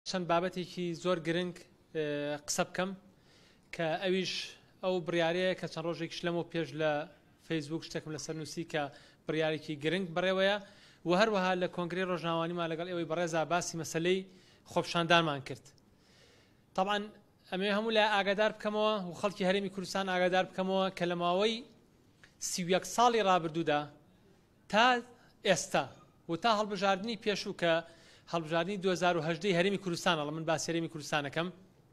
چەند بابەتێکی زۆر گرنگ قسە بکەم کە ئەویش ئەو بڕیارەیە کە چەند ڕۆژێکیش لەمەوە پێش لە فەیسبوک شتێکم لەسەر نووسی کە بڕیارێکی گرنگ بڕێوەیە و هەروەها لە کۆنگرەی ڕۆژناوانیمان لەگەڵ ئێوەی بەڕێزا باسی مەسەلەی خۆپیشاندانمان کرد. طبعاً ئەمێ هەموو لای ئاگادار بکەمەوە و خەڵکی هەرێمی کوردستان ئاگادار بکەمەوە کە لە ماوەی 31 ساڵی ڕابردوودا تا ئێستا و تا هەڵبژاردننی پێشوو کە هەڵبژاردننی 2010 هەرێمی کوردستانەڵە من باسی هەرێمی کوردستانەکەم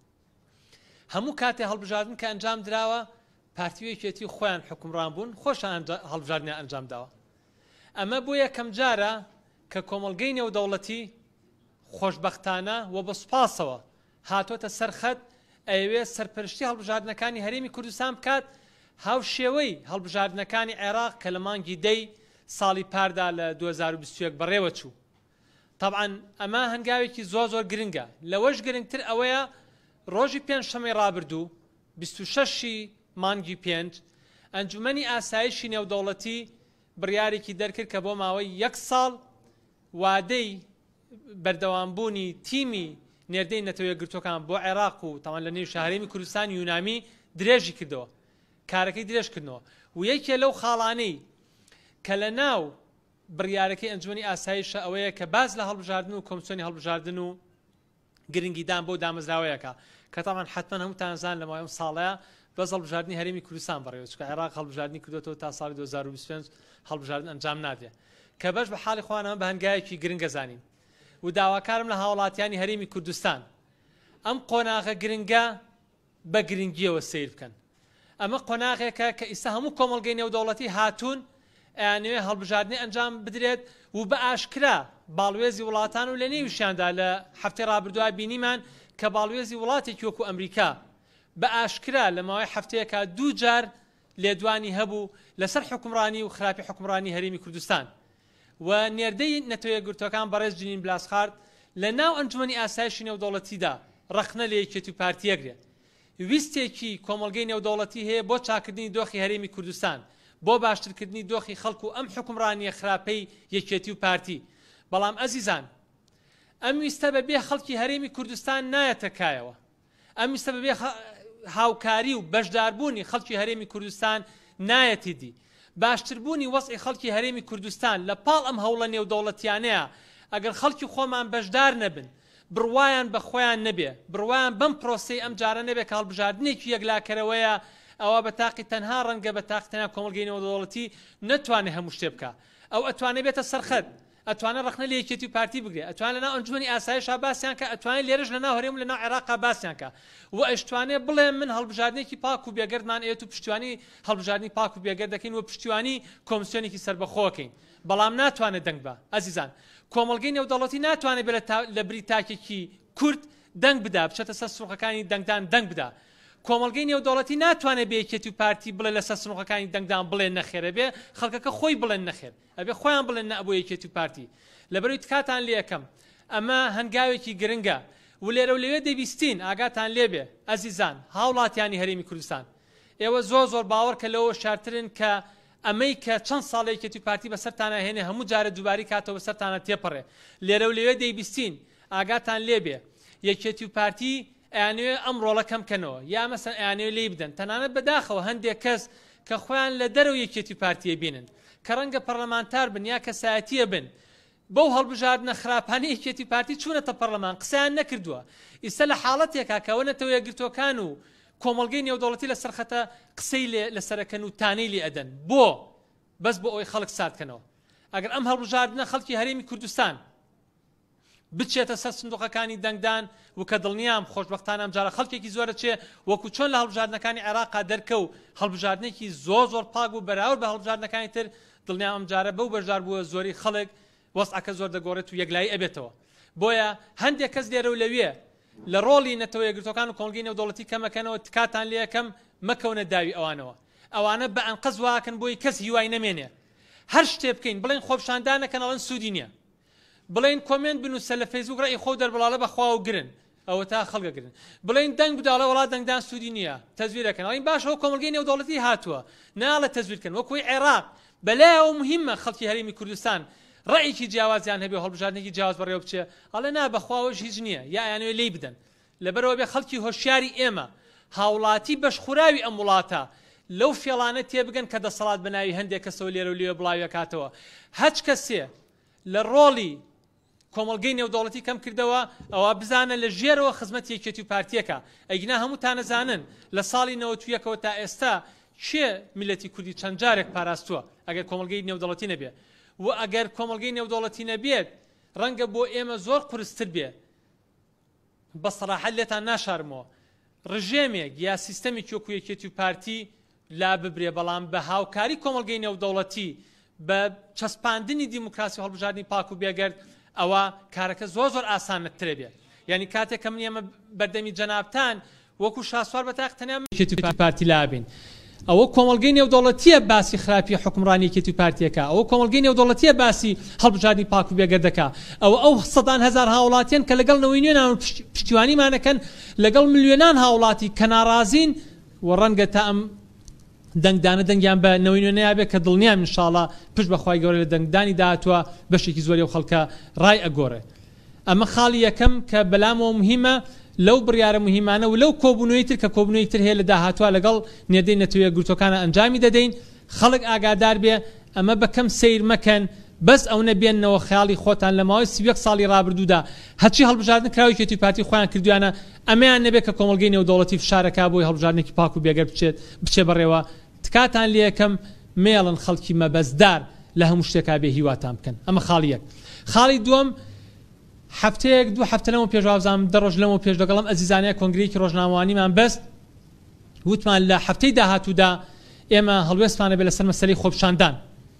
هەموو کاتێ هەڵبژاردن کە ئەنجام دراوە پارتیوەیەکێتی خۆیان حکومڕان بوون خۆشان هەڵبژاردنیان ئەنجام داوە. ئەمە بۆ یەکەم جارە کە کۆمەڵگەی نێودەوڵەتی خۆشبەختانە و بە سوپاسەوە هاتوۆتە سەرخەت ئەوێ سەرپەرشتی هەڵبژاردنەکانی هەرێمی کوردستان بکات هاو شێوەی هەڵبژاردنەکانی عێراق کە لە مانگی دەی ساڵی پاردا لە 2021 بەڕێوە چوو. طبعاً ئەمە هەنگاوێکی زۆر گرنگە لەوەش گرنگتر ئەوەیە ڕۆژی پێنجشەمەی ڕابردوو 26 مانگی پێنج ئەنجومەنی ئاسایشی نێودەوڵەتی بڕیارێکی دەرکرد کە بۆ ماوەی 1 ساڵ وادەی بەردەوامبوونی تیمی نێردەی نەتەوە یەکگرتوەکان بۆ عێراق و تاوان لە نێو شارێمی کوردستان یونامی درێژی کردەوە کارەکەی درێژکردنەوە و یەکێ لەو خاڵانەی کە لە ناو بڕیارەکەی ئەنجومەنی ئاسایشە ئەوەیە کە باز لە هەڵبژاردن و کۆمسیۆنی هەڵبژاردن و گرنگیدان بۆ دامەزراوەیەکە کە تاوان حتمەن هەمووتانزان لە ماوەی ساڵەیە بەس هەڵبژاردننی هەرێمی کوردستان بەڕێوە چکە عێراق هەڵبژاردننی کردوێتەوە تا ساڵی 2025 هەڵبژاردن ئەنجام نادێ کە بەش بە حاڵی خوانەوە بە هەنگایەکی گرنگە زانین و داواکارم لە هاوڵاتیانی هەرێمی کوردستان ئەم قۆناغە گرنگە بە گرنگیەوە سیر بکەن. ئەمە قۆناغێکە کە ئیستا هەموو کۆمەڵگەی نێودەوڵەتی هاتوون ئەیانوێ هەڵبژاردننی ئەنجام بدرێت و بە ئاشکرا باڵوێزی وڵاتان و لە نێویشیاندا لە هەفتەی ڕابردووە بینیمان کە باڵوێزی وڵاتێکی وەکو ئەمریکا بە ئاشکرا لە ماوەی هەفتەیەکە 2 جار لێدوانی هەبوو لەسەر حکومڕانی و خراپی حکومڕانی هەرێمی کوردستان و نێردەی نەتەوە یەکگرتوەکان بەڕێز جنین بلاسخارد لە ناو ئەنجومەنی ئاسایشی نێودەوڵەتیدا ڕەخنە لە یەکێتی و پارتیەگرێت ویستێکی کۆمەڵگەی نێودەوڵەتی هەیە بۆ چاکردنی دۆخی هەرێمی کوردستان بۆ باشترکردنی دۆخی خەڵکو و ئەم حکومڕانیە خراپەی یەکێتی و پارتی. بەڵام ئەزیزان ئەم ویستە بەبێ خەڵکی هەرێمی کوردستان نایەتە کایەوە ئەم ویستە بەبێ هاوکاری و بەشداربوونی خەڵکی هەرێمی کوردستان نایەتی دی باشتربوونی وەسعی خەڵکی هەرێمی کوردستان لە پاڵ ئەم هەوڵە نێودەوڵەتیانەیە ئەگەر خەڵکی خۆمان بەشدار نەبن بڕوایان بە خۆیان نەبێ بڕوایان بەم پرۆسەی ئەم جارە نەبێ کە هەڵبژاردنێکی یەکلاکەرەوەیە ئەوە بە تاقی تەنها ڕەنگە بە تاقی تەنها کۆمەڵگەی نێودەوڵەتی نەتوانێت هەموو شتێ بکە ئەو ئەتوانێت بێتە سەرخەت ئەتوانێت ڕەخنە لە یەکێتی و پارتی بگرێت ئەتوانێت لەناو ئەنجومەنی ئاسایشا باسییان کە ئەتوانێت لێرەش لەناو هەرێم و لەناو عێراقا باسییان کە و ئەشتوانێت بڵێ من هەڵبژاردنێکی پاک و بێگەردمان ئێت و پشتیوانی هەڵبژاردننی پاک و بێگەرد دەکەین و پشتیوانی کۆمسیۆنێکی سربەخۆکەین بەڵام ناتوانێت دەنگ بە ئەزیزان کۆمەڵگەی نێودەوڵەتی ناتوانێت بێت لە بریتاکێکی کورد دەنگ بدا بچێتە سەر سنووقەکانی دەنگدان دەنگ بدا کۆمەڵگەی نێودەوڵەتی ناتوانێت بە یەکێتی و پارتی بڵێ لەسەر سنووقەکانی دەنگدان بڵێن نەخێرە بێ خەڵکەکە خۆی بڵێن نەخێر ئەبێ خۆیان بڵێن نە بۆ یەکێتی و پارتی لەبەرەوەی تکاتان لێ یەکەم ئەمە هەنگاوێکی گرنگە و لێرە و لەوێ دەبیستین ئاگاتان لێبێ ئەزیزان هاوڵاتیانی هەرێمی کوردستان ئێوە زۆر باوەڕ کە لەوە شارترن کە ئەمەی کە چەند ساڵ یەکێتی و پارتی بەسەرتانە هێنێ هەموو جارە دووباری کاتەوە بەسەرتانە تێپەڕێ لێرە و لەوێ دەیبیستین ئاگاتان لێبێ یەکێتی و پارتی ئەیانوێ ئەم ڕۆڵە کەم بکەنەوە یا مەسەن ئەیانوێ لێی بدەن تەنانەت بەداخەوە هەندێک کەس کە خۆیان لە دەرەوە یەکێتی و پارتیە بینن کە ڕەنگە پەرلەمانتار بن یا کەسایەتیە بن بەو هەڵبژاردنە خراپانەی یەکێتی پارتی چوونەتە پەرلەمان قسەیان نەکردووە ئیستا لە حاڵەتێکا کە ئەوە نەتەوە یەکگرتوەکان و کۆمەڵگەی نێودەوڵەتی لە سەرخەتە قسەی لەسەرەکەن و تانەی لێ ئەدەن بۆ بەس بۆ ئەوەی خەڵک ساردکەنەوە ئەگەر ئەم هەڵبژاردنە خەڵکی هەرێمی کوردستان بچێتە سەر سندوقەکانی دەنگدان و کە دڵنیام خۆشبەختانە ئەم جارە خەڵکێکی زۆرە چێ وەکو چۆن لە هەڵبژاردنەکانی عێراقا دەرکە و هەڵبژاردنێکی زۆر پاک و بەراورد بە هەڵبژاردنەکانی تر دڵنیام ئەم جارە بەو بەشدار بووە زۆری خەڵک وەسعەکە زۆر دەگۆڕێت و یەکلایی ئەبێتەوە بۆیە هەندێک کەس لێرە و لەوێ لە ڕۆڵی نەتەوە یەکگرتوەکان و کۆمەڵگەی نێودەوڵەتی کەمەکەنەوە تکاتان لێ یەکەم مەکەونە داوی ئەوانە بە ئەنقەز واکەن بۆی کەس هیوای نەمێنێ هەر شتێ بکەین بڵێن خۆپیشاندانەکەن ئەڵەن سوودی نییە بڵێن کۆمنت بنووسە لە فەیسبوک ڕێی خۆ دەربڵاڵە بەخوا و گرن ئەوە تا خەڵکە گرن بڵێن دەنگ بداڵە وڵات دەنگدان سوودی نییە تەزویرەکەن ئەڵین باشەوە کۆمەڵگەی نێودەوڵەتی هاتووە ناڵە تەزویرکەن وەکوی عێراق بەلایەوە مهمە خەڵکی هەرێمی کوردستان ڕێیەکی جیاوازیان هەبێ هەڵبژاردنێکی جیاواز بەڕێوە بچێ ئەڵێ نا بەخواوەش هیچ نییە یا یانوێ لی بدەن لەبەرەوە بێ خەڵکی هۆشیاری ئێمە هاوڵاتی بەشخوراوی ئەم وڵاتە لەو فێڵانە تێبگەن کە دەسەڵات بەناوی هەندێک کەسەوە لێرە و لێوە بڵاویەکاتەوە هەچ کەسێ لە ڕۆڵی کۆمەڵگەی نێودەوڵەتی کەم کردەوە ئەوە بزانە لە ژێرەوە خزمەت یەکێتی و پارتیەکە ئەیگنا هەمووتان نەزانن لە ساڵی 91ەوە تا ئێستا کێ میلەتی کوردی چەند جارێک پاراستووە ئەگەر کۆمەڵگەی نێودەوڵەتی نەبێ و ئەگەر کۆمەڵگەی نێودەوڵەتی نەبێت ڕەنگە بۆ ئێمە زۆر قورستر بێ بە سەراحەت لێتان ناشارمەوە ڕژێمێک یا سیستەمێکی وەکو یەکێتی و پارتی لا ببرێ بەڵام بە هاوکاری کۆمەڵگەی نێودەوڵەتی بە چەسپاندنی دیموکراسی و هەڵبژاردننی پاک و بێگەرد ئەوە کارەکە زۆر ئاسانترە بێت یعنی کاتێک کە من ئێمە بەردەمی جەنابتان وەکو شاسوار بەتاقتەنیان یەکێتی و پارتی لابین ئەوە کۆمەڵگەی نێودەوڵەتیە باسی خراپی حکمڕانی یەکێتی و پارتیەکە ئەوە کۆمەڵگەی نێودەوڵەتیە باسی هەڵبژاردننی پاک و بێگەردەکە ئەو سەدان هەزار هاوڵاتیان کە لەگەڵ نەوەی نوێنان پشتیوانیمانەکەن لەگەڵ ملیۆنان هاوڵاتی کە ناڕازین و ڕەنگە تا ئەم دەنگدانە دەنگیان بە نەوەی نوێ نەیابێت کە دڵنیام ئینشاڵڵا پشت بەخوای گەورە لە دەنگدانی داهاتووە بەشێکی زۆری و خەڵکە ڕای ئەگۆڕێ ئەمە خاڵی یەکەم کە بەلامەوە مهمە لەو بڕیارە مهمانە و لەو کۆبوونەوەی تر کە کۆبوونەوەی تر هەیە لە داهاتووە لەگەڵ نێردەی نەتەوەیە گروتوەکانە ئەنجامی دەدەین خەڵک ئاگادار بێ ئەمە بەکەم سیر مەکەن بەس ئەو نەبێنەوە خەیاڵی خۆتان لە ماوەی 31 ساڵی ڕابردوودا هەرچی هەڵبژاردن کراوی یەکێتی و پارتی خۆیان کردویانە ئەمەیان نەبێت کە کۆمەڵگەی نێودەوڵەتی فشارەکە بۆی هەڵبژاردنێکی پاک و بێگەر بچێ بەڕێوە تکاتان لێ یەکەم مێڵن خەڵکی مەبەزدار لە هەموو شتێکا بێ هیواتان بکەن ئەمە خاڵی یەک خاڵی دووەم هەفتەیەک دوو هەفتە لەمەوە پێشوازام دەڕۆژ لەمەوە پێش دەگەڵم ئەزیزانەیە کۆنگرەیەکی ڕۆژنامەوانیمان بەست وتمان لە هەفتەی داهاتوودا ئێمە هەڵوێستمانە بێ لەسەر مەسەلەی خۆپشاندان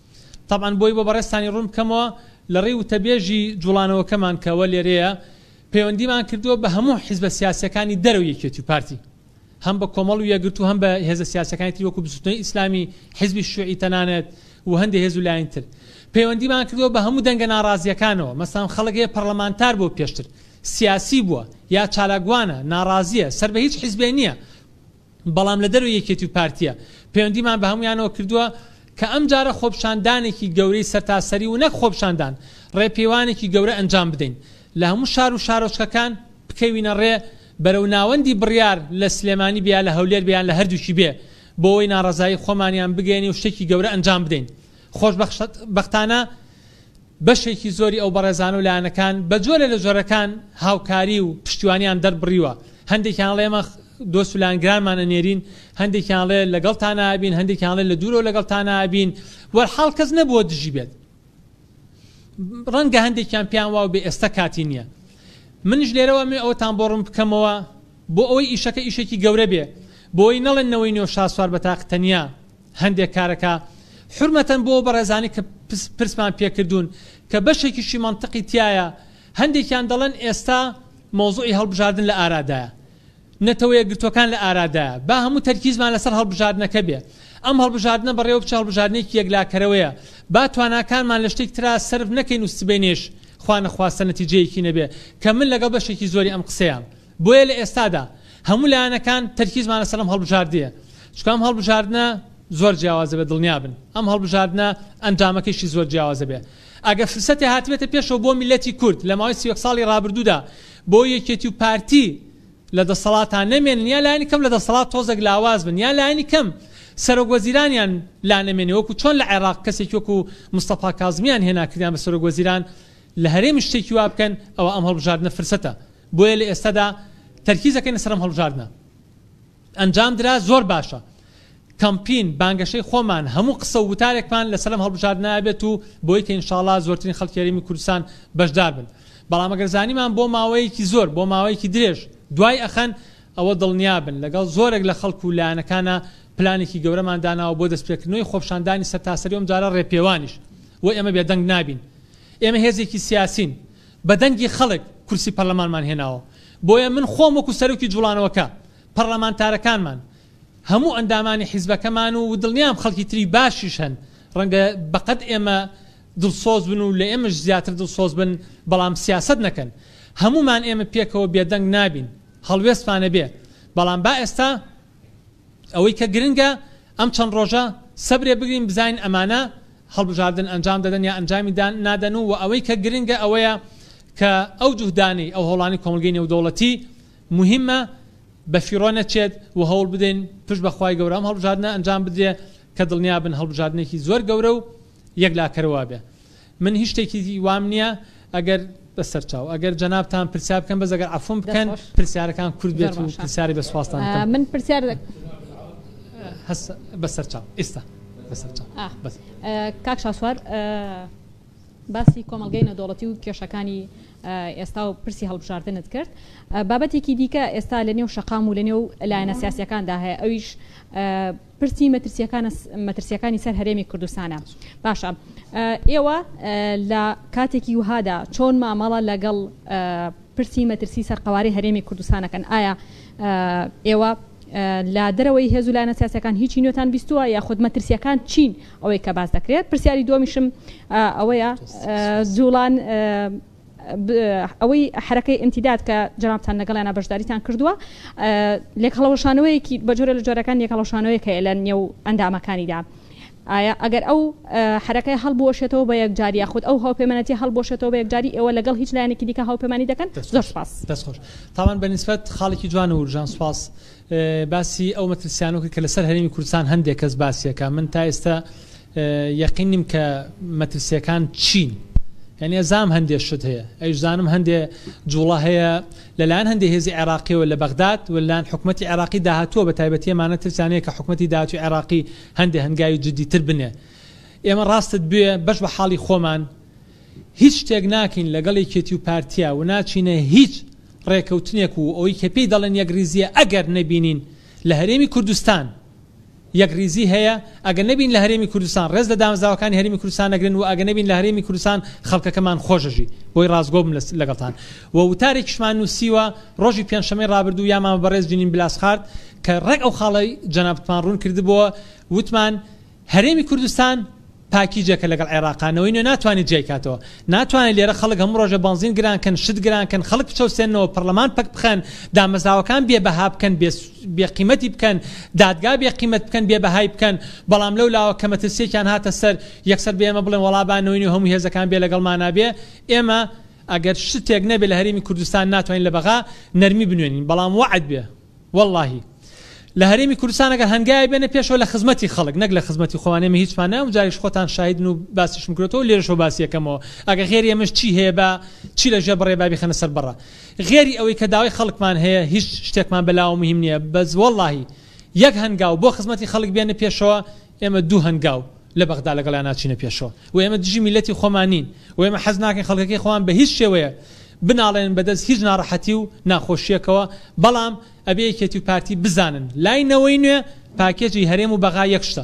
طبعاً بۆی بۆ بەڕێستانی ڕوون بکەمەوە لە ڕێی وتەبێژی جوڵانەوەکەمان کەوە لێرەیە پەیوەندیمان کردووە بە هەموو حیزبە سیاسیەکانی دەرەوە یەکێتی و پارتی هەم بە کۆمەڵ و یەگرتو هەم بە هێزە سیاسەکانی تری وەکو بزوتنەوەی ئیسلامی حیزبی شیوعی تەنانەت و هەندێک هێز و لایەنتر پەیوەندیمان کردووە بە هەموو دەنگە ناڕازیەکانەوە مەسەڵەن خەڵک هەیە پەرلەمانتار بۆ پێشتر سیاسی بووە یا چالاکوانە ناڕازیە سەر بە هیچ حیزبێ نییە بەڵام لە دەرەوە یەکێتی و پارتیە پەیوەندیمان بە هەمویانەوە کردووە کە ئەم جارە خۆپشاندانێکی گەورەی سەرتاسەری و نەک خۆپشاندان ڕێپێوانێکی گەورە ئەنجام بدەین لە هەموو شار و شارۆچکەکان بکەوینە ڕێ بەرەو ناوەندی بڕیار لە سلێمانی بیان لە هەولێر بیان لە هەردووشی بێ بۆ ئەوەی ناڕەزایی خۆمانیان بگەێنی و شتێکی گەورە ئەنجام بدەین خۆشبەختانە بەشێکی زۆری ئەو بەڕێزان و لایەنەکان بە جۆرە لە جۆرەکان هاوکاری و پشتیوانیان دەربڕیوە هەندێکیان لێمە دۆست و لایەنگرانمانە نێرین هەندێکیان لێ لەگەڵتان نابین هەندێکیان لێ لە دوورەوە لەگەڵتان نابین وەرحاڵ کەس نەبووە دژی بێت ڕەنگە هەندێکیان پیان واو بێ ئێستا کاتی نییە منش لێرەوە ئەوتان بۆ ڕوون بکەمەوە بۆ ئەوەی ئیشەکە ئیشێکی گەورە بێ بۆی نەڵێنەوەی نێو شاسوار بەتاقتەنیا هەندێک کارەکە حرمەتەن بۆ بەڕێزانی کە پرسمان پێکردوون کە بەشێکیشی منطقی تایە هەندێکیان دەڵێن ئێستا مۆزوعی هەڵبژاردن لە ئارادایە نەتەوەیە گرتوەکان لە ئارادایە با هەموو تەرکیزمان لەسەر هەڵبژاردنەکە بێ ئەم هەڵبژاردنە بەڕێوە بچ هەڵبژاردنێکی یەکلاکەرەوەیە با تواناکانمان لە شتێک ترا سرف نەکەین و سبێنێش خوا نەخواستە نەتیجەیەکی نەبێ کە من لەگەڵ بەشێکی زۆری ئەم قسەیان بۆیە لە ئێستادا هەموو لایەنەکان تەرکیزمان لەسەر ئەم هەڵبژاردیە چونکە ئەم هەڵبژاردنە زۆر جیاوازە بێ دڵنیا بن ئەم هەڵبژاردنە ئەنجامەکەیشی زۆر جیاوازە بێ ئەگە فرسەتی هاتبێتە پێشەوە بۆ میلەتی کورد لە ماوەی 31 ساڵی ڕابردوودا بۆ یەکێتی و پارتی لە دەسەڵاتان نەمێنن یا لایەنی کەم لە دەسەڵات تۆزێک لاواز بن یا لایەنی کەم سەرۆکوەزیرانیان لا نەمێنێ وەکو چۆن لە عێراق کەسێک وەکو مستەفا کاظمیان هێنا کردیان بە سەرۆکوەزیران لە هەرێمی شتێکی وا بکەن ئەوە ئەم هەڵبژاردنە فرسەتە بۆیە لە ئێستادا تەرکیزەکەین لەسەر ئەم هەڵبژاردنە ئەنجام درا زۆر باشە کەمپین بانگەشەی خۆمان هەموو قسە و وتارێکمان لەسەر ئەم هەڵبژاردنە بێت و بۆی کە ئینشاڵڵا زۆرترین خەڵکی هەرێمی کوردستان بەشدار بن بەڵام ئەگەر زانیمان بۆ ماوەیەکی زۆر بۆ ماوەیەکی درێژ دوای ئەخەن ئەوە دڵنیا بن لەگەڵ زۆرێک لە خەڵکو و لایەنەکانە پلانێکی گەورەمان داناوە بۆ دەستپێکردنەوەی خۆپشاندانی سەرتاسەری ئەم جارە ڕێپێوانیش و ئێمە بێدەنگ نابین ئێمە هێزێکی سیاسین بە دەنگی خەڵک کورسی پەرلەمانمان هێناوە بۆیە من خۆم وەکو سەرۆکی جوڵانەوەکە پەرلەمانتارەکانمان هەموو ئەندامانی حیزبەکەمان و دڵنیام خەڵکی تری باشیش هەن ڕەنگە بەقەت ئێمە دڵسۆز بن و لە ئێمەش زیاتر دڵسۆز بن بەڵام سیاست نەکەن هەمومان ئێمە پێکەوە بێدەنگ نابین هەڵوێستمانە بێ بەڵام با ئێستا ئەوەی کە گرنگە ئەم چەند ڕۆژە سەبرێ بگرین بزانین ئەمانە هەڵبژاردن ئەنجام دەدەن یا ئەنجامی نادەن و ئەوەی کە گرنگە ئەوەیە کە ئەو جوهدانی ئەو هەوڵانی کۆمەلگەی نێودەوڵەتی مهمە بە فیڕۆ نەچێت و هەوڵ بدەین پشت بەخوای گەورە ئەم هەڵبژاردنە ئەنجام بدرێ کە دڵنیا بن هەڵبژاردنێکی زۆر گەورە و یەکلاکەرەوە بێ. من هیچ شتێکی وام نییە ئەگەر بەسەرچاو ئەگەر جەنابتان پرسیار بکەن بەس ئەگەر عەفوم بکەن پرسیارەکان کورد بێت و پرسیاری بە سوپاستان بکەم. من پرسیار بەسەرچاو ئێستا بەسەرچاو کاک شاسوار باسی کۆمەلگەی نێودەوڵەتی و کێشەکانی ئێستا و پرسی هەڵبژاردنت کرد. بابەتێکی دیکە ئێستا لە نێو شەقام و لە نێو لایەنە سیاسیەکاندا هەیە ئەویش پرسی مەترسیەکانی سەر هەرێمی کوردستانە. باشە ئێوە لە کاتێکی وهادا چۆن مامەڵە لەگەڵ پرسی مەترسی سەرقەواری هەرێمی کوردستانەکەن؟ ئایا ئێوە لە دەرەوەی هێز و لایەنە سیاسیەکان هیچی نوێتان بیستووە یا خود مەترسیەکان چین ئەوەی کە باس دەکرێت؟ پرسیاری دووەمیشم ئەوەیە جوڵان ئەوەی حرەکەی ئینتیداد کە جەنابتان لەگەڵیانە بەشداریتان کردووە لێک هەڵەوەشانەوەیەکی بە جۆرە لە جۆرەکان یەک هەڵەوەشانەوەیەک هەیە لە نێو ئەندامەکانیدا. ئایا ئەگەر ئەو حرەکەی هەڵبوەشێتەوە بە یەکجاری خود ئەو هاوپەیمانەتی هەڵبوەشێتەوە بە یەکجاری ئێوە لەگەڵ هیچ لایەنێکی دیکە هاوپەیمانی دەکەن؟ زۆر سپاس. دەستخۆش. تاوان بەنسبەت خاڵێکی جوانە و ژان سوپاس باسی ئەو مەترسیانەوە کە لەسەر هەرێمی کوردستان هەندێک کەس باسیەکە. من تا ئێستا یەقینیم کە مەترسیەکان چین یعنی ئەزام هەندێک شت هەیە ئەیش زانم هەندێ جوڵە هەیە لەلایەن هەندێک هێزی عێراقیەوە لە بەغداد و لەلایەن حکومەتی عێراقی داهاتووە بە تایبەتی ئەمانە ترسانەیە کە حکومەتی داهاتووی عێراقی هەندێک هەنگاوی جدیتر بنێ. ئێمە ڕاستت بێ بەش بە حاڵی خۆمان هیچ شتێک ناکەین لەگەڵ یەکێتی و پارتیا و ناچینە هیچ ڕێکەوتنێک و ئەوەی کە پێی دەڵێن یەکریزیە ئەگەر نەبینین لە هەرێمی کوردستان یەکریزی هەیە ئەگە نەبین لە هەرێمی کوردستان ڕێز لە دامەزراوەکانی هەرێمی کوردستان نەگرن و ئەگە نەبین لە هەرێمی کوردستان خەڵکەکەمان خۆشەژی بۆی ڕازگۆ بم لەگەڵتان و وتارێکیشمان نووسیوە ڕۆژی پێنجشەمەی ڕابردوو یامان بەڕێز جنین بلاسخارد کە ڕێک ئەو خاڵی جەنابتمان ڕوون کردبووە وتمان هەرێمی کوردستان پاکیجەکە لەگەڵ عێراقانەوەی نوێ ناتوانێت جێکاتەوە ناتوانێت لێرە خەڵک هەموو ڕۆژە بنزین گرانکەن شت گرانکەن خەڵک بچەوسێنەوە پەرلەمان پەک بخەن دامەزراوەکان بێبەها بکەن بێقیمەتی بکەن دادگا بێقیمەت بکەن بێبەهای بکەن بەڵام لەو لاوە کە مەترسیێکیان هاتە سەر یەکسەر بێمە بڵێن وەڵابانەوەی و هەموو هێزەکان بێ لەگەڵمان نابێ ئێمە ئەگەر شتێک نەبێ لە هەرێمی کوردستان ناتوانین لە بەغا نەرمی بنوێنین بەڵام وعد بێ وەڵڵاهی لە هەرێمی کوردستان ئەگەر هەنگای بێنە پێشەوە لە خزمەتی خەڵک نەک لە خزمەتی خۆوانێمە هیچمان ناوە جاریش خۆتان شاهدن و باسیشم کردەوە لێرەشەوە باسی یەکەمەوە ئەگە غێری ئەمەش چی هەیە بە چی لە ژێر بڕێ بابی خەنە سەر بەڕە غێری ئەوەی کە داوای خەڵکمان هەیە هیچ شتێکمان بەلاوە مهم نییە بەس وەڵڵاهی یەک هەنگاو بۆ خزمەتی خەڵک بێنە پێشەوە ئێمە دوو هەنگاو لە بەغدا لەگەڵیان ناچینە پێشەوە و ئێمە دژی میلەتی خۆمانین و ئێمە حەز ناکەین خەڵکەکەی خۆمان بە هیچ شێوەیە بناڵێن بەدەست هیچ ناڕەحەتی و ناخۆشیەکەوە بەڵام ئەبێ یەکێتی و پارتی بزانن لاینەوەی نوێ پاکێجی هەرێم و بەغا یەکشتە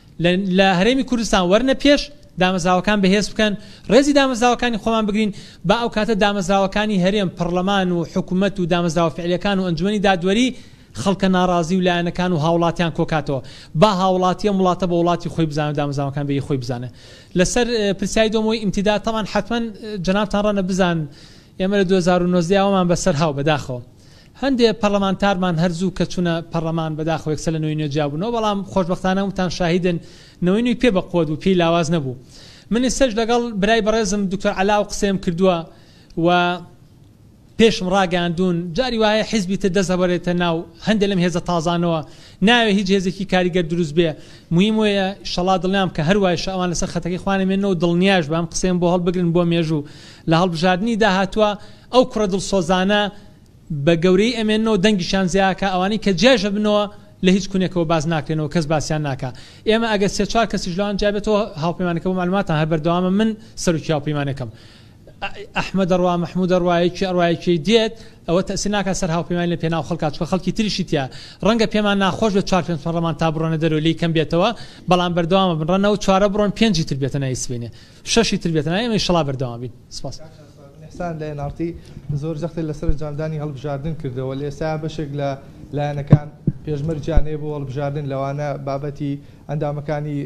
لە هەرێمی کوردستان وەرنە پێش دامەزراوەکان بەهێز بکەن ڕێزی دامەزراوەکانی خۆمان بگرین با ئەو کاتە دامەزراوەکانی هەرێم پەرلەمان و حکوومەت و دامەزراوە فعلیەکان و ئەنجومەنی دادوەری خەڵکە ناڕازی و لایەنەکان و هاوڵاتیان کۆکاتەوە با هاوڵاتیە وڵاتە بە وڵاتی خۆی بزانە دامەزراوەکان بە خۆی بزانە لەسەر پرسیایی دۆمەوەی ئیمتیداد تەمان حتمەن جەنابتان ڕەنە بزان ئێمە لە 2019 ئەومان بەسەر هاو بەداخەوە هەندێک پەرلەمانتارمان هەرزوو کە چوونە پەرلەمان بەداخەوە یەکسەر لە نوێی نوێجیابوونەوە بەڵام خۆشبەختانە وتان شاهیدن نەوەی نوێی پێ بەقۆد و پێی لاواز نەبوو من سەرج لەگەڵ برای بەڕێزم دکتۆر عەلاو قسەم کردووە و پێشم ڕاگەاندوون جاری وایە حیزبی تر دەزەبەرێتە ناو هەندێک لەم هێزە تازانەوە ناوێ هیچ هێزێکی کاریگەر دروست بێ مهم وەیە ئینشەڵا دڵنیام کە هەروایش ئەوان لەسەر خەتەکەی خوانێمێنەوە دڵنیاش بەم قسەم بۆ هەڵبگرن بۆ مێژوو لە هەڵبژاردننی داهاتووە ئەو کوڕە دڵسۆزانە بە گەورەی ئەمێنەوە دەنگیشان زیاکە ئەوانەی کە جێژە بنەوە لە هیچ کونێکەوە باز ناکرێنەوە کەس باسییان ناکە ئێمە ئەگەر سێ چوار کەسیش لەوان جابێتەوە هاوپەیمانەکە بۆ معلوماتان هەر بەردەوامە من سەرۆکی هاوپەیمانەکەم ئەحمەد دەڕوا محموود ئەڕوایەکی دێت ئەوە تەسی ناکە سەر هاوپەیمانی لە پێناو خەڵکات چکە خەڵکی تریشی تیا ڕەنگە پێمان ناخۆش بێت 4-5 پەرلەمان تا بڕۆنە دەرەوە لی کەم بێتەوە بەڵام بەردەوامە بنڕەنەوە 4 بڕۆن 5 تر بێتە نای سبینێ 6 تر بێتە نای ئێمە ئینشەڵا بەردەوام بین سپاس ئەحسان لە نارتی زۆر جەختی لەسەر جاندانی هەڵبژاردن کردەوە لە ئێستا بەشێک لە لایەنەکان پێشمەرجیانەیە بۆ هەڵبژاردن لەوانە بابەتی ئەندامەکانی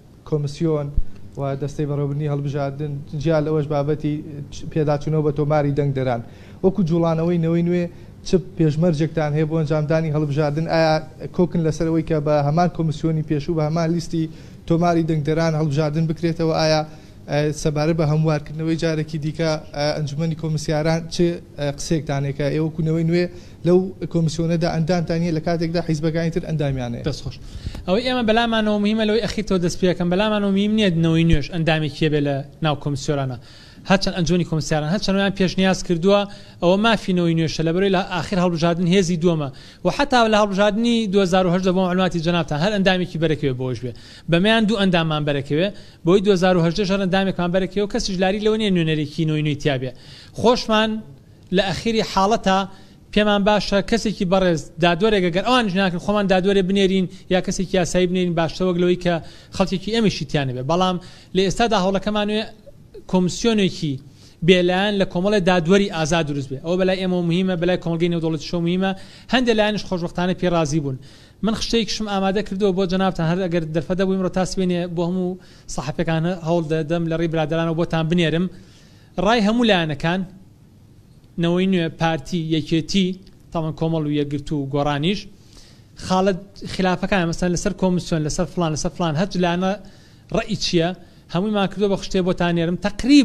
کۆمسیۆن و دەستەی بەڕێوەبردننی هەڵبژاردن جیا لەوەش بابەتی پێداچوونەوە بە تۆماری دەنگدەران وەکو جوڵانەوەی نەوەی نوێ چ پێشمەرجێکتان هەیە بۆ ئەنجامدانی هەڵبژاردن ئایا کۆکن لەسەرەوەی کە بە هەمان کۆمسیۆنی پێشوو بە هەمان لیستی تۆماری دەنگدەران هەڵبژاردن بکرێتەوە ئایا سەبارە بە هەموارکردنەوەی جارێکی دیکە ئەنجومەنی کۆمسیاران چ قسێکتانێکە ئێوە کوونەوەی نوێ لەو کۆمسیۆنەدا ئەندامتانیە لە کاتێکدا حیزبەکانی تر ئەندامیانەیە دەستخۆش ئەوەی ئێمە بەلامانەوە مهمە لەوەی ئەخیتەوە دەست پێەکەم بەلامانەوە میم نییە نەوەی نوێش ئەندامێکیە بێ لە ناو کۆمسیۆرانە هەرچەند ئەنجومی کۆمسیاران هەرچەندیان پێشنیاز کردووە ئەوە مافینەوەی نوێشە لەبەرەوەی لە ئاخر هەڵبژاردن هێزی دووەمە و حتا لە هەڵبژاردننی 2010 بۆ معلوماتی جەنابتان هەر ئەندامێکی بەرەکەوێ بۆش بێ بەمەیان دوو ئەنداممان بەرەکەوێ بۆی 2010 هەر ئەندامێکمان بەرەکەوە کەسیش لاری لەوە نیە نوێنەرێکی نوێی تیابێ خۆشمان لە ئەخیری حاڵەتە پێمان باشە کەسێکی بەڕێز دادوەرێک گەر ئەوان ژناکن خۆمان دادوەرێ بنێرین یا کەسێکی یاسایی بنێرین باشتەوەک لەوەی کە خەڵکێکی ئەمیشی تیانە بێ بەڵام لە ئێستادا هەوڵەکەمانوێ کۆمسیۆنێکی بێلایەن لە کۆمەڵی دادوەری ئازاد دروست بێ ئەوە بەلای ئێمە مهمە بەلای کۆمەلگەی نێودەوڵەتی شۆ مهمە هەندێک لایەنش خۆشبەختانە پێڕازی بوون من خشتێکشم ئامادە کردەوە بۆ جەنابتان هەر ئەگەر دەرفەدە بوویم ڕۆ تاسبێنێ بۆ هەموو سەحەفەکان هەوڵ دەدەم لە ڕێی برادرانەوە بۆتان بنێرم ڕای هەموو لایەنەکان نەوەی نوێ پارتی یەکێتی تاوان کۆمەڵ و یەکگرتو و گۆڕانیش خاڵت خلافەکان مەسەن لەسەر کۆمسیۆن لەسەر فلان هەر لایەنە ڕەئی چییە هەموویمان کردو بە خشتێ بۆتان نێرم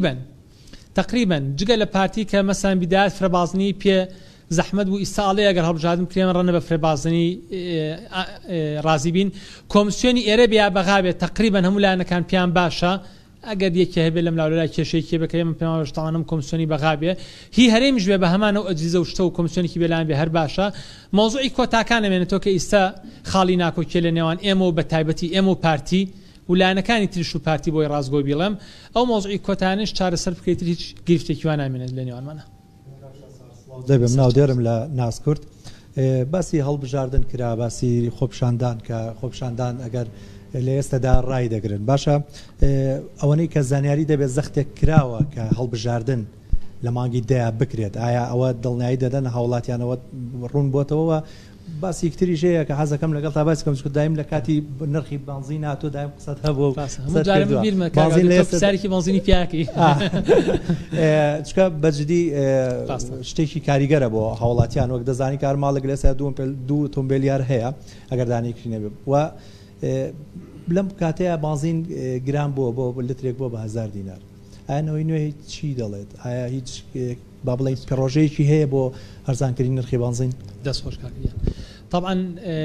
تقریبا جگە لە پارتی کە مەسان بیدایەت فرەبازنی پێ زەحمەت بوو ئیساڵەیە ئەگەر هەڵبژاردن کرێمە ڕەنە بە فرێبازنی ڕازی بین کۆمسیۆنی ئێرە بیا بەغابێت تقریبا هەموو لایەنەکان پیان باشە ئەگەر یەکێ هەبێت لەم لاولای کێشەیەکی بکە من پێم واشتەوانم کۆمسیۆنی بەغابێ هی هەرێمیش بێ بە هەمانە و ئەجیزە و شتە و کۆمسیۆنێکی بێلایەن بێ هەر باشە مۆزوعی کۆتاکان ئەمێنێتەوە کە ئیستا خاڵی ناکۆکێ لە نێوان ئێمە و بە تایبەتی ئێمە و پارتی و لایەنەکانی تریش و پارتی بۆی ڕازگۆ بیڵێم ئەو مۆزوعی کۆتانش چارەسەر بکەیت هیچ گرفتێکی وان نامێنێت لە نێوانمانە دەبێم ناودێرم لە ناسکورد باسی هەڵبژاردن کرا باسی خۆپشاندان کە خۆپشاندان ئەگەر لە ئێستادا ڕای دەگرن باشە ئەوەی کە زانیاری دەبێت زەختێک کراوە کە هەڵبژاردن لە مانگی دەیە بکرێت ئایا ئەوە دڵنیایی دەدەن هاوڵاتیانەوە ڕوون بۆتەوە باسی یەکتری ژەیە کە حەزەکەم لەگەڵ تا باسی کەم دایم لە کاتی نرخی بنزین هاتوو دایم قسەت هەبوو سارێکی بنزینی پیاکی چکە بەجددی شتێکی کاریگەرە بۆ هاوڵاتیان وەک دەزانی کارماڵک لەسا دوو تۆمبیلیار هەیە ئەگەر دانێکی نەبێ و لەم کاتەیە بنزین گران بووە بۆ لترێک بۆ بە 1000 دینار ئەنەوەی نوێ چی دەڵێت ئایا هیچ با بڵێن پرۆژەیەکی هەیە بۆ هەرزانکردنی نرخی بنزین دەستخۆشکاریە طبعا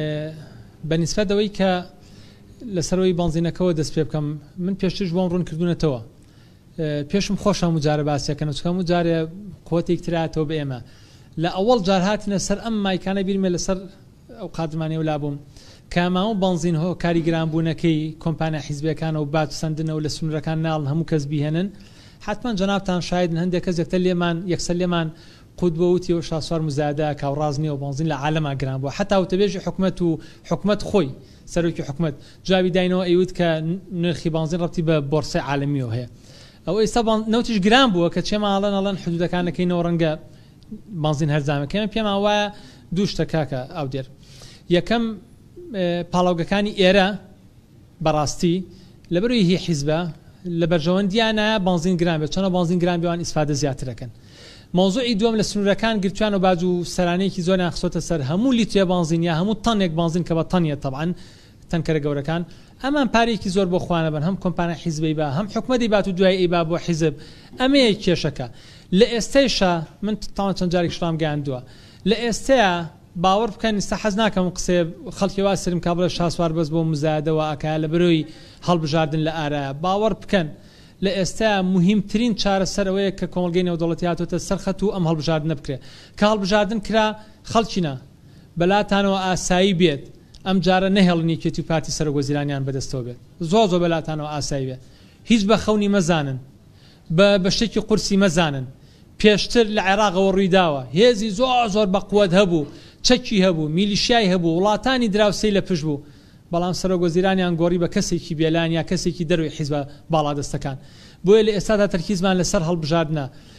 بەنسبەتەوەی کە لەسەرەوەی بنزینەکەەوە دەست پێ بکەم من پێشترش بۆم ڕوون کردوونەتەوە پێشم خۆشە مجارە باسیەکەن چکەم و جارێ قوتێک تراتەوە بە ئێمە لە ئەوەڵ جار هاتنە سەر ئەم مایکانە بیرمێ لەسەر ئەو قادمانێ ولا بووم کاماوە بنزین هۆ کاری گرانبوونەکەی کۆمپانیا حیزبەکانە و بات سندنە و لە سنوورەکان ناڵن هەموو کەس بیهێنن حتما جەنابتان شایدن هەندێک کەس یەکسەر لێمان قودبەوتی و شاسوار مزادا کاوڕازنی و بنزین لە عالەما گران بووە حتا وتەبێژی حکومەت خۆی سەرۆکی حکومەت جوابی داینەوە ئەیوت کە نرخی بنزین ڕەبتی بە بۆرسەی عالەمیەوە هەیە ئەو ئێستا نەوتیش گران بووە کە چێماڵەن حدودەکانەکەینەوە ڕەنگە بنزین هەرزامەکەمە پێمان وایە دوو شتە کاکە ئەو دێر یەکەم پاڵاوگەکانی ئێرە بەڕاستی لەبەروی هی حیزبە لە بەرژەوەندیانە بنزین گران بێت چۆنە بنزین گران بێوان ئیسفادە زیاترەکەن مۆزوعی دووەم لە سنوورەکان گرتویان و باج و سەرانەیەکی زۆریان خسۆتە سەر هەموو لیترێ بنزین یا هەموو تەنێک بنزین کە بە تەنیە طبعاً تەنکەرە گەورەکان ئەمان پارێکی زۆر بۆ خوانە بن هەم کۆمپانیا حیزبەی با هەم حکومەتی بات و دوای ئەی با بۆ حیزب ئەمەیە کێشەکە لە ئێستەیشە من تاوان چەند جارێک شتام گەیاندووە لە ئێستەیە باوەڕ بکەن ئێستا حەز ناکەم قسێ خەڵکی وا سرم کا بڵێ شاسوار بەس بۆ مزایدەوە ئەکا لە بەرۆی هەڵبژاردن لە ئارایە باوەڕ بکەن لە ئێستا مهمترین چارەسەر ئەوەیە کە کۆمەلگەی نێودەوڵەتی هاتوۆتە سەرخەت و ئەم هەڵبژاردنە بکرێت کە هەڵبژاردن کرا خەڵکینە بەلاتانەوە ئاسایی بێت ئەم جارە نەهێڵنی کێتی و پارتی سەرۆگۆزیرانیان بەدەستەوە بێت زۆر بەلاتانەوە ئاسایی بێت هیچ بە خەونی مەزانن بە شتێکی قورسی مەزانن پێشتر لە عێراقەوە ڕوویداوە هێزی زۆر بە قووەت هەبوو چەکی هەبوو میلیشیای هەبوو وڵاتانی دراوسەی لە پشت بوو بەڵام سەرۆگۆزیرانیان گۆڕی بە کەسێکی بێلان یا کەسێکی دەروی حیزبە باڵادەستەکان بۆیە لە ئێستادا تەرکیزمان لەسەر هەڵبژاردنە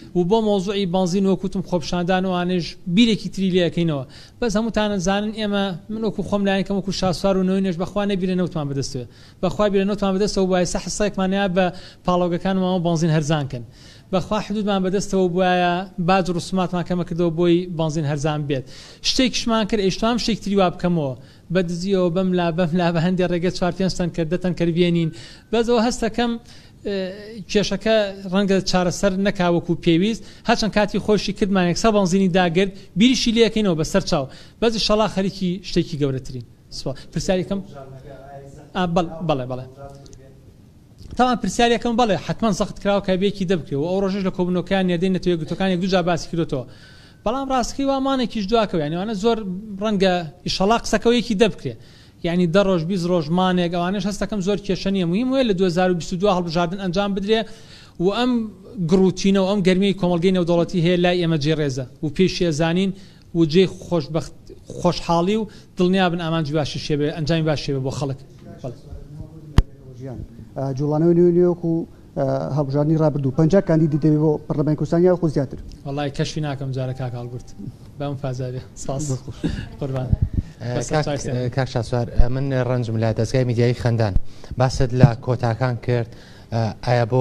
و بۆ مۆزوعی بنزین وەکوتم خۆپشاندان وانێژ بیرێکی تری لەکەینەوە بەس هەمووتانە زانن ئێمە من وەکو خۆم لایەنکەم وەکو شاسوار و نوێنێژ بەخوا نەبیرە نەوتمان بەدەستوێ بەخوا بیرە نەوتمان بەدەستەوە بایسە حسەیەکمانیا بە پاڵۆگەکانمەوە بنزین هەرزانکەن بەخوا حدودمان بەدەستەوە بواە باج ڕسوماتمان کەمە کردەوە بۆی بنزین هەرزان بێت شتێکیشمان کرد ئێشتام شتێک تری وا بکەمەوە بەدزیەوە بەملا بە هەندێک ڕێگە چوارتێنستان کردەتەن کردبێنین بەزەوە هەستەکەم کێشەکە ڕەنگە چارەسەر نەکاوەکو پێویست هەرچەند کاتی خۆشی کردمان یەکسە بنزینی داگرت بیریشی لەکەینەوە بەسەر چاو بەزی شەڵا خەریکی شتێکی گەورەترین پرسیارێکم بەڵێ تاوان پرسیارەکەم بەڵێ حتمما زەخت کراوە کابێکی دەبکرێەوە ئەو ڕۆژێش لە کۆبنەوەکان نێدەین نەتوێ گوتەکان یەک دوجا باسی کردوتەوە بەڵام ڕاستەکەی وامانێکیش دواکەوە یانیوانە زۆر ڕەنگە ئیشەڵا قسەکەوەیەکی دەبکرێ یعنی 10 ڕۆژ 20 ڕۆژمانێک ئەوانش هەستەکەم زۆر کێشە نیە مهم وێ لە 2022 هەڵبژاردن ئەنجام بدرێ و ئەم گڕوتینە و ئەم گەرمیی کۆمەڵگەی نێودەوڵەتی هەیە لای ئێمە جێڕێزە و پێشیە زانین و جێ خۆشحاڵی و دڵنیابن ئامانجی باشی شێبێ ئەنجامی باش شێبێ بۆ خەڵک جوڵانەوەی نوێنێک و هەڵبژاردننی ڕابردوو 50 کاندیدی دەبێت بۆ پەرلەمانی کوردستان یا خۆ زیاتر وەڵای کەشفی ناکەم جارە کاک هەڵگورت بەم فازابێ سپاس قوربان کاک شاسوار من ڕەنجم لە دەستگای میدیایی خەندان باست لە کۆتاکان کرد ئایا بۆ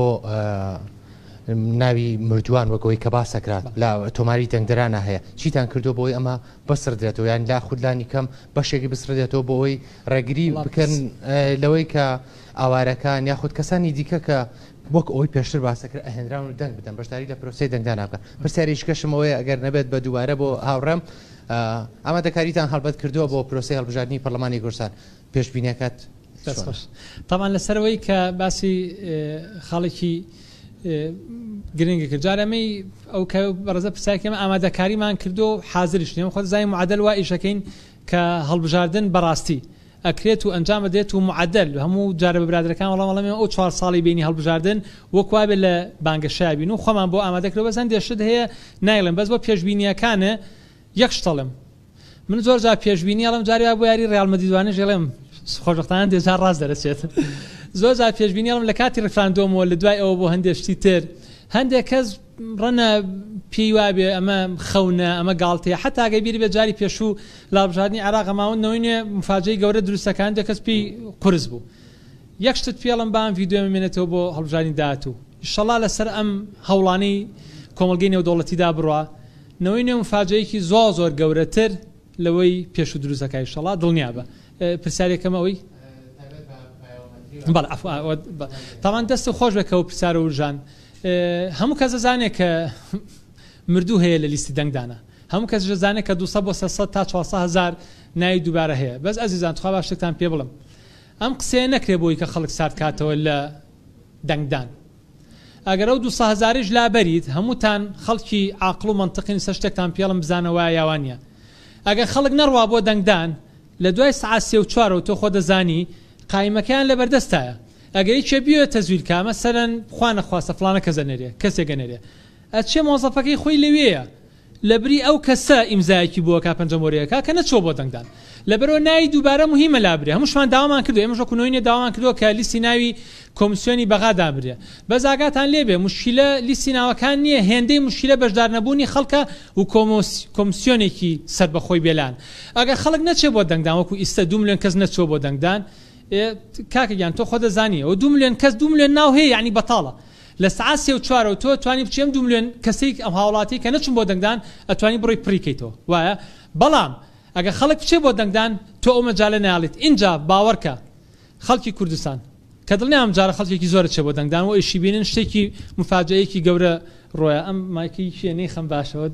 ناوی مردووان وەگەوەی کە باسەکرات لە تۆماری دەنگدرانە هەیە چیتان کردو بۆی ئەمە بەسڕدرێتەوە یان لا خودلانی کەم بەشێکی بسڕدێتەوە بۆەوەی ڕێگری بکەن لەوەی کە ئاوارەکان یاخود کەسانی دیکە کە وەک ئەوی پێشتر باسەکرد ئەهێنراون و دەنگ بدەن بەشداری لە پرۆسی دەنگدان ناکەن پرسیاریشکەشمەوەی ئەگەر نەبێت بە دووبارە بۆ هاوڕێم ئەمە دەکاریتان هەڵبەت کردووە بۆ پرۆسی هەڵبژاردننی پەرلەمانی کوردستان پێشبینیەکەت تامان لەسەرەوەی کە باسی خاڵێکی گرنگی کرد جارەمەی ئەو کە بەڕێزە پرسیارکەمە ئامادەکاریمان کردو حاضرش نیم خۆ زای معادل وا ئیشەکەین کە هەڵبژاردن بەڕاستی ئەکرێت و ئەنجام بدێت و معادل هەموو جارە بە برادەکان وەڵامەڵەمە ئەو 4 ساڵی بینی هەڵبژاردن وەکوا بێت لە بانگەشابین و خۆمان بۆ ئامادەکرێت بەزەن دێشت هەیە نایڵم بەس بۆ پێشبینیەکانە یەک شتەڵم من زۆر جار پێشبینی ئەڵم جاریا بۆ یاری ڕیال مەدیدوانە ژێڵێم خۆشبختانە دێجار ڕاست دەرەچێت زۆر جار پێشبینی ئەڵم لە کاتی ڕفراندۆمەوە لە دوای ئەوە بۆ هەندێشتی تر هەندێک کەس ڕەنە پێی وابێ ئەمە خەونە ئەمە گاڵتەیە حتا ئەگەر بیری بێ جاری پێشوو لابژاردننی عێراق ماوەندەوەی مفاجەی گەورە دروستەکان دەکەس پێی قورس بوو یەک شتت پێڵم بام ڤیددیۆ مێنێتەوە بۆ هەڵبژاردننی داهاتوو ئینشەڵا لەسەر ئەم هەوڵانەی کۆمەڵگەی نێودەوڵەتیدا بڕوا نەوەی نوێ مفاجەیەکی زۆر گەورەتر لەوەی پێشوو دروستەکەی ئینشەڵا دڵنیا بە پرسیارێکەکەم ئەوەی تاوان دەست خۆش بکەوە پرسیارە ورژان هەموو کەس دەزانێت کە مردوو هەیە لە لیستی دەنگدانە هەموو کەس دەزانێت کە 200 بۆ 300 تا 400 هزار ناوی دووبارە هەیە بەس ئەزیزان تخوا باش شتێکتان پێ بڵم ئەم قسەیە نەکرێ بۆی کە خەڵک سارد کاتەوە لە دەنگدان ئەگەر ئەو 200 هزاریش لا بەریت هەمووتان خەڵکی عاقڵ و منطقین سەر شتێکتان پێڵم بزانەوە یاوانە ئەگەر خەڵک نەڕوا بۆ دەنگدان لە دوای سعات 3 و 4 و تۆ خۆ دەزانی قایمەکان لە بەردەستایە ئەگەری چێ بیوە تەزویل کا مەسەرەن خوا نەخواستە فڵانە کەس نەرێ کەسێک نەرێ ئەچێ مۆزەفەکەی خۆی لەوەیە لەبری ئەو کەسە ئیمزایەکی بووە کا پەنجەمۆریەکە کە نەچۆ بۆ دەنگدان لەبەرەوە ناوی دووبارە مهمە لابرێ هەمووشمان داوامان کردو ئێمەش وەکو داوامان کردووە کە لیستی ناوی کۆمیسیۆنی بەغا دابرێ بەس ئاگاتان لێبێ مشکلە لیستی ناوەکان نییە هێندەی مشکلە بەشدار نەبوونی خەڵکە و کۆمیسیۆنێکی سەربەخۆی بێلان ئەگەر خەڵک نەچێ بۆ دەنگدان وەکو ئیستا 2 ملیۆن کەس نەچۆ بۆ دەنگدان کاکەگیان تۆ خۆ دەزانی ئەو 2 ملیۆن کەس 2 ملیۆن ناو هەیە یعنی بەتاڵە لە سعات 3 و 4 و تۆ توانی بچێم 2 ملیۆن کەسێک ئەم هاوڵاتی کە نەچون بۆ دەنگدان ئەتوانی بڕۆی پڕیکەیتەوە وایە بەڵام ئەگەر خەڵک بچێ بۆ دەنگدان تۆ ئەو مەجالە ناڵیت اینجا باوەڕکە خەڵکی کوردستان کە دڵنیام جارە خەڵکێکی زۆرە چێ بۆ دەنگدان و ئیشی بینن شتێکی مفاجەیەکی گەورە ڕۆیە ئەم مایکی شوێنەی خەم باشەوە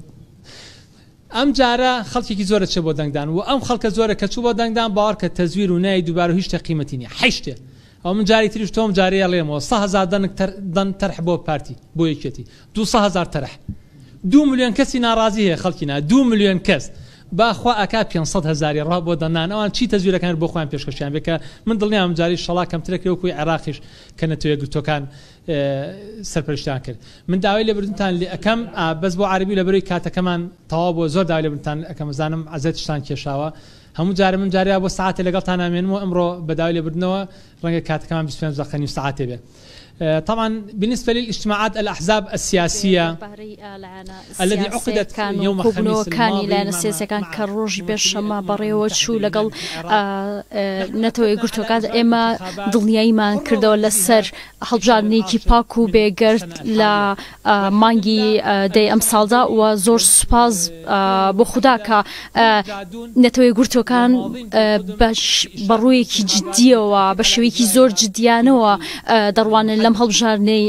ئەم جارە خەڵکێکی زۆرە چێ بۆ دەنگدان و ئەم خەڵکە زۆرە کە چوو بۆ دەنگدان باوەڕکە تەزویر و نای دووبارە هیچ شتێ قیمەتی نییە حیشتێ ئەو من جاری تریش تۆم جارەیە لێمەوە 100,000 دەن تەرح بۆ پارتی بۆ یەکێتی 200,000 تەرح 2 ملیۆن کەسی ناڕازی هەیە خەڵکینا 2 ملیۆن کەس باخوا ئەکا 500,000 ڕا بۆ دەنان ئەوان چی تەزویرەکان بۆ خۆیان پێشکەشیان بێکە من دڵنیام جاری شەڵا کەمترێکی وەکوی عێراقیش کە نەتوێت گوتۆکان سەرپەرشتیان کرد من داوای لێبوردنتان لێ ئەەکەم بەس بۆ عەربی لەبەرەوەی کاتەکەمان تەواو بۆ زۆر داوای لێبوردنتان ئەەکەم زانم عەزەتشتان کێشاوە هەموو جارە من جاریا بۆ ساعتێ لەگەڵتان نامێنمەوە ئەمڕۆ بەداوای لێبوردنەوە ڕەنگە کاتەکەمان 25 دقیقە نیم ساعتێ بێت طبعا بالنسبة للاجتماعات الأحزاب السياسية الذي عقدت يوم الخميس الماضي لا نسيسا كان كروج بشما بريو شو لقل نتوي قرتو قاد إما دنياي ما كردو لسر هالجارني كي باكو بيجرت لا مانجي دي أمثال دا وزور سباز بخدا كا نتوي قرتو كان باش بروي كي جدية وبشوي كي زور جديانو دروان لم هالبجارني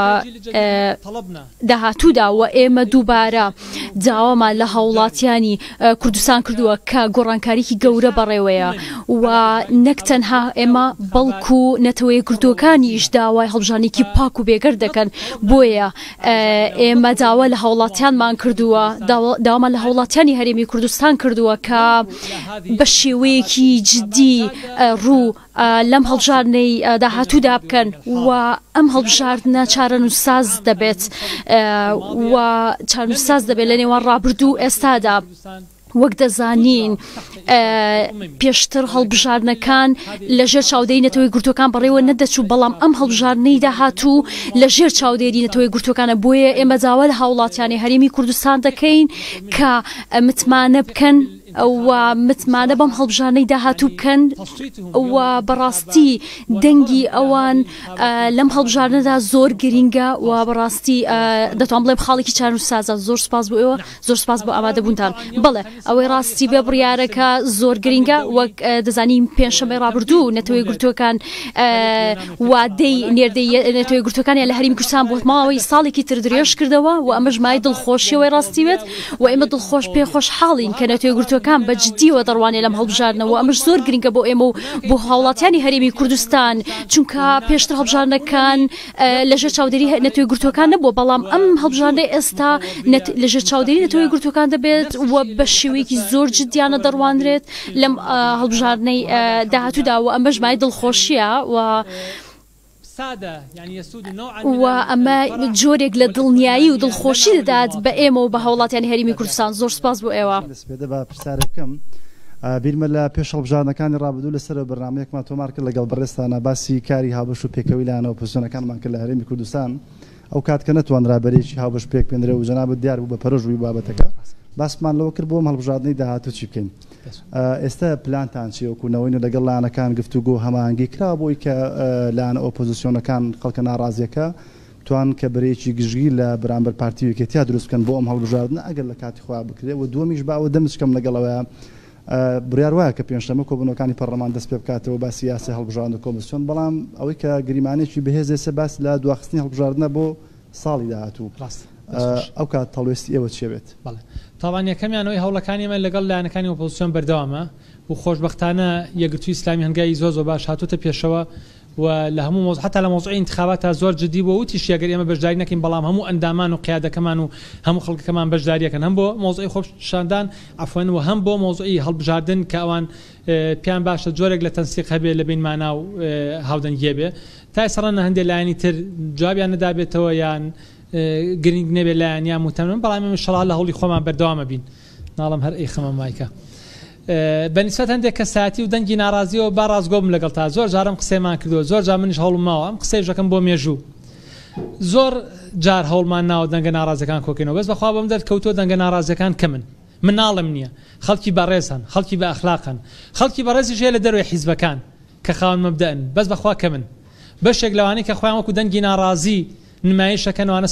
داهاتودا وإما دوبارا داوما لهولاتياني كردستان كردوا كغورانكاريكي گەورە بەڕێوەیە و نەکتەنها ئێمە بەڵکو نەتەوەی کردوەکانیش داوای هەڵبژارنێکی پاک و بێگەر دەکەن بۆیە ئێمە داوا لە هاوڵاتیانمان کردووە داوامان لە هاوڵاتیانی هەرێمی کوردستان کردووە کە بە شێوەیەکی جدی ڕوو لەم هەڵبژارنەی داهاتوودا بکەن و ئەم هەڵبژاردنە چارەنووساز دەبێت و چارەنووساز دەبێت لە نێوان ڕابردوو ئێستادا وەک دەزانین پێشتر هەڵبژارنەکان لەژێر چاودێری نەتەوەی گرتوەکان بەڕێوە نەدەچوو بەڵام ئەم هەڵبژارنەی داهاتوو لەژێر چاودێری نەتەوەی گرتوەکانە بۆیە ئێمە داوا لە هاوڵاتیانی هەرێمی کوردستان دەکەین کە متمانە بکەن و متمانە بەم هەڵبژارنەی داهاتوو بکەن و بەڕاستی دەنگی ئەوان لەم هەڵبژارنەدا زۆر گرینگە و بەڕاستی دەتوان بڵێم خاڵێکی چارەنووسازە زۆر سپاس بۆ ئێوە زۆر سپاس بۆ ئامادەبوونتان بڵێ ئەوەی ڕاستی بێ بڕیارەکە زۆر گرینگە وەک دەزانین پێنجشەممەی ڕابردوو نەتەوەی گرتوەکان وادەی نێردەی نەتەوەی گرتوەکانیان لە هەرێمی کوردستان بۆ ماوەی ساڵێکی تر درێژ کردەوە و ئەمەش مای دڵخۆشیەوەی ڕاستی بێت و ئێمە دڵخۆش پێخۆشحاڵین کە نەتەوەی گرتوەکان بە جدیوە دەڕوانێ لەم هەڵبژارنەوە ئەمەش زۆر گرنگە بۆ ئێمە و بۆ هاوڵاتیانی هەرێمی کوردستان چونکە پێشتر هەڵبژارنەکان لەژێر چاودێری نەتەوەی گرتوەکان نەبووە بەڵام ئەم هەڵبژارنەی ئێستا لەژێر چاودێری نەتەوەی گرتوەکان دەبێت و بە شێوەیەکی زۆر جدیانە دەڕوانرێت لەم هەڵبژارنەی داهاتوودا و ئەمەش مای دڵخۆشیە و ئەمە جۆرێک لە دڵنیایی و دڵخۆشی دەدات بە ئێمە و بە هاوڵاتیانی هەرێمی کوردستان زۆر سپاس بۆ ئێوە پرسیارێکم بیرمە لە پێش هەڵبژارنەکانی ڕابردوو لەسەر بەرنامەیەکمان تۆمار کرد لەگەڵ بەڕێستانە باسی کاری هاوبەش و پێکەوەی لایەنە ئۆپۆزیسیۆنەکانمان کرد لە هەرێمی کوردستان ئەو کات کە نەتوانرا بەرێکی هاوبەش پێک پێندرێ و جەنابەت دیار بوو بە پەرۆژووی بابەتەکە باسمان لەوە کرد بۆم هەڵبژاردنەی داهاتوو چی بکەین ئێستا پلانتان چی وەکوونەوەی لەگەڵ لایەنەکان گفتوگۆ هەماهەنگی کرا بۆی کە لایەنە ئۆپۆزیسیۆنەکان خەڵکە ناڕازیەکە توان کە بەرەیەکی گژگی لە بەرامبەر پارتی یەکێتیا دروست بکەن بۆ ئەم هەڵبژاردنە ئەگەر لە کاتی خوا بکرێت و دووەمیش باوە دەمچکەم لەگەڵەوە بڕیار وایە کە پێنجشەممە کۆبوونەکانی پەرلەمان دەست پێ بکاتەوە با سیاسی هەڵبژاردن کۆمیسیۆن بەڵام ئەوەی کە گریمانێکی بەهێزێسە باس لە دواخستنی هەڵبژاردنە بۆ ساڵی داهاتوو ئەو کات هەڵوێستی ئێوە چێ بێت تاوان یەکەمیانەوەی هەوڵەکانیمە لەگەڵ لایەنەکانی ئۆپۆزیسیۆن بەردەوامە و خۆشبەختانە یەکگرتووی ئیسلامی هەنگای زۆر باش هاتوتە پێشەوە و لە هەموو حتا لە مۆزوعی انتخابات تا زۆر جدی بۆ وتیش ئەگەر ئێمە بەشداری نەکەین بەڵام هەموو ئەندامان و قیادەکەمان و هەموو خەڵکەکەمان بەشداریەکەن هەم بۆ مۆزوعی خۆششاندان عفوەن و هەم بۆ مۆزوعی هەڵبژاردن کە ئەوان پیان باشە جۆرێک لە تەنسیق هەبێ لە بینمانە و هاودەنگیە بێ تا ئێستا هەندێک لایەنی تر جوابیان نەدابێتەوە یان گرنگ نەبێ لایەن یا متەمەن بەڵام ئێمە لە هەوڵی خۆمان بەردەوامە بین ناڵم هەر ئەی خەمە مایکە بەنسبەت هەندێک کەساتی و دەنگی ناڕازیەوە با ڕازگۆم لەگەڵ تا زۆر جارم قسەیمان کردووە زۆر جار منیش هەوڵم ماوە ئەم قسەی ژەکەم بۆ مێژوو زۆر جار هەوڵمان ناوە دەنگە ناڕازەکان کۆکەینەوە بەس بەخوا بەم دەرکەوتووە دەنگە ناڕازەکان کەمن من ناڵم نییە خەڵکی بەڕێزن خەڵکی بە ئەخلاقن خەڵکی بەڕێزیش هەیە لە دەروی حیزبەکان کە خاوەن مەبدەن بەس بەخوا کەمن بەشێک لەوانەی کە خۆیان وەکو دەنگی ناڕازی نمایشەکەنوانە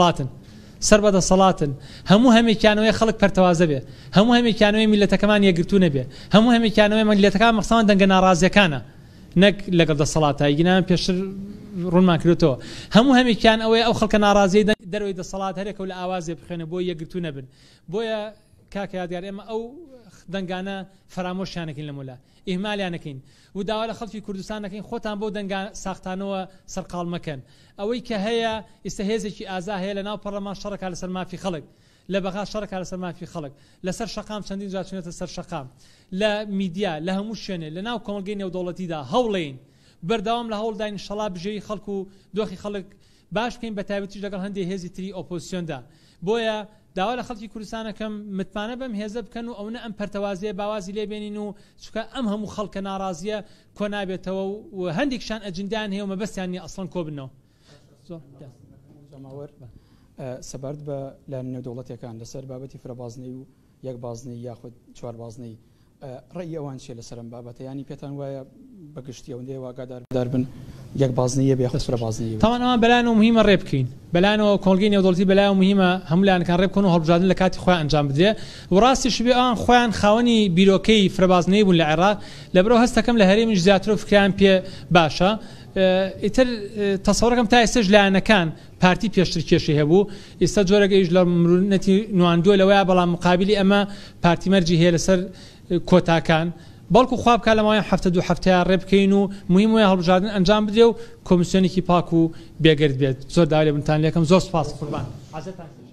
سەر بەدەسەڵاتن هەموو هەمێکیانەوەی خەڵک پەرتەوازە بێ هەموو هەمێکیانەوەی میلەتەکەمان یەکگرتوو نەبێ هەموو هەمێکیانەوەی میلەتەکان مەخسەوان دەنگە ناڕازیەکانە نەک لەگەڵ دەسەڵاتە گینان پێشتر ڕوونمان کردوتەوە هەموو هەمێکیان ئەوەی ئەو خەڵکە ناڕازیی دەروی دەسەڵات هەرێکە و لە ئاوازێ بخوێنە بۆ یەکگرتوو نەبن بۆیە کاکە یادگار ئێمە ئەو دەنگانە فرامۆشیانەکەین لە مۆلا ئیهمالیانەکەین و داوا لە خەڵکی کوردستان دەکەین خۆتان بۆ دەنگا ساختانەوە سەرقاڵ مەکەن ئەوەی کە هەیە ئێستا هێزێکی ئازا هەیە لە ناو پەرلەمان شەڕەکە لەسەر مافی خەڵک لە بەغا شەڕەکە لەسەر مافی خەڵک لەسەر شەقام چەندین جار چونێتە سەر شەقام لە میدیا لە هەموو شوێنێ لە ناو کۆمەلگەی نێودەوڵەتیدا هەوڵێن بەردەوام لە هەوڵدا ئینشەڵا بژێوی خەڵک و دۆخی خەڵک باش بکەین بە تایبەتیش لەگەڵ هەندێک هێزی تری ئۆپۆزیسیۆندا بۆیە داوا لە خەڵکی کوردستانەکەم متمانە بەم هێزە بکەن و ئەوە ئەم پەرتەوازیە باوازی لێبێنین و چونکە ئەم هەموو خەڵکە ناڕازیە کۆ نابێتەوە و هەندێکشان ئەجندیان هەیە و مەبەستیان نیە ئەسڵەن کۆ بنەوە زۆماوەر سەبارەت بە لایەنە نێودەوڵەتیەکان لەسەر بابەتی فرەبازنەی و یەک بازنەی یاخود چوار بازنەی ڕێی ئەوان چێ لەسەرم بابەتە ینی پێتان وایە بەگشتی ئەوەندەیە واگادار بن یەک بازنەیە بێ خۆ فرەبازنەی تاوان ئەوان بەلایەنەوە مهمە ڕێ بکەین بەلایەنەوە کۆنگەی نێودەوڵەتی بەلایەوە مهمە هەموو لایەنەکان ڕێ بکەن و هەڵبژاردن لە کاتی خۆیان ئەنجام بدرێ و ڕاستیش بێ ئەوان خۆیان خاوەنی بیرۆکەی فرەبازنەی بوون لە عێراق لەبەرەوە هەستەکەم لە هەرێمیش زیاتر و فکریان پێ باشە ئیتر تەسەوڕەکەم تا ئێستش لایەنەکان پارتی پێشتر کێشی هەبوو ئێستا جۆرەگەیش لە مرونەتی نواندووە لەوەیە بەڵام مقابلی ئەمە پارتی مەرجی هەیە لەسەر کۆتاکان بەڵکو خواب کا لەماوەی هەفتە دوو هەفتەیە ڕێ بکەین و مهم وایە هەڵبژاردن ئەنجام بدرێ و کۆمیسیۆنێکی پاک و بێگرت بێت زۆر داوای لێ بنتان لێکم زۆر سپاس قوربان